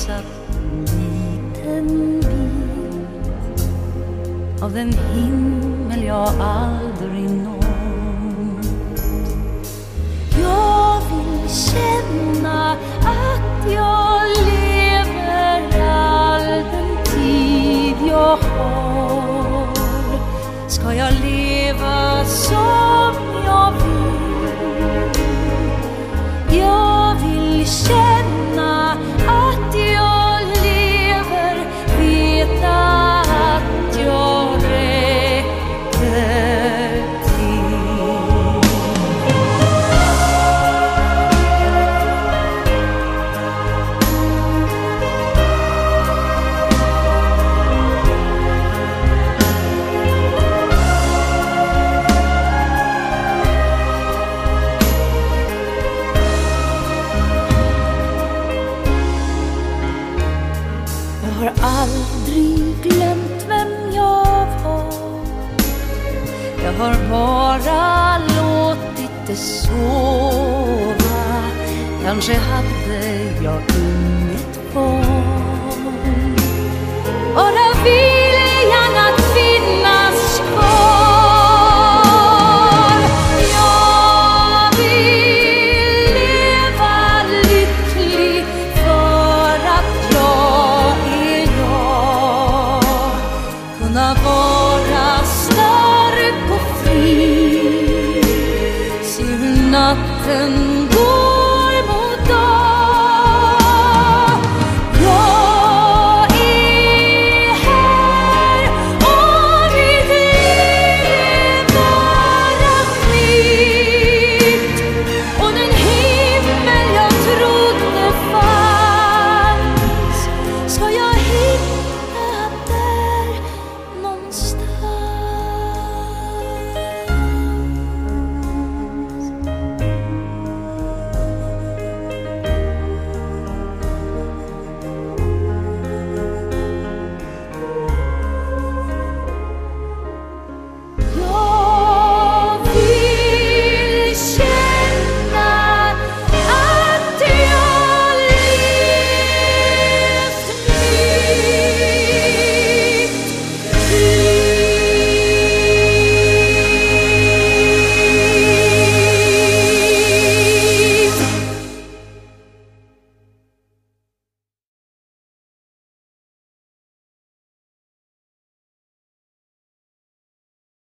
missat en liten bit av den himmel jag aldrig nått. Jag vill känna att jag lever all den tid jag har. Ska jag leva som jag vill? Jag vill känna att jag lever, veta att jag räcker till. Jag har aldrig glömt vem jag var. Jag har bara låtit det sova. Kanske hade jag inget val. Bara viljan att finnas kvar. Jag vill leva lycklig för att jag är jag. Kunna vara stark och fri. Se hur natten